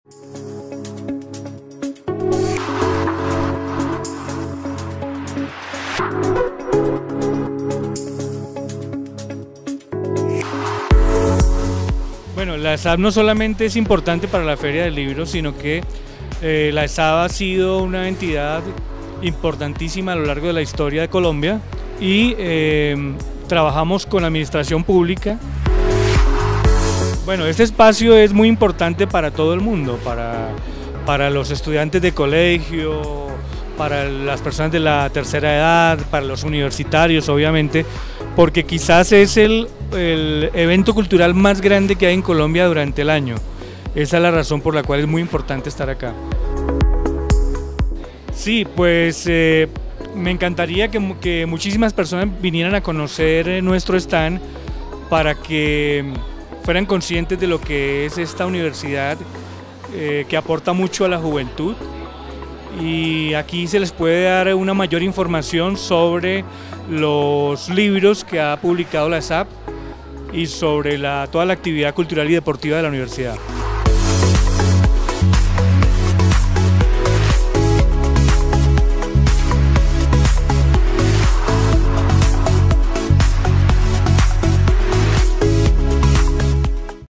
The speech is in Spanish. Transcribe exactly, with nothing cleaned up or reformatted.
Bueno, la ESAB no solamente es importante para la Feria del Libro, sino que eh, la ESAB ha sido una entidad importantísima a lo largo de la historia de Colombia y eh, trabajamos con la administración pública. Bueno, este espacio es muy importante para todo el mundo, para, para los estudiantes de colegio, para las personas de la tercera edad, para los universitarios obviamente, porque quizás es el, el evento cultural más grande que hay en Colombia durante el año. Esa es la razón por la cual es muy importante estar acá. Sí, pues eh, me encantaría que, que muchísimas personas vinieran a conocer nuestro stand para que fueran conscientes de lo que es esta universidad eh, que aporta mucho a la juventud, y aquí se les puede dar una mayor información sobre los libros que ha publicado la ESAB y sobre la, toda la actividad cultural y deportiva de la universidad.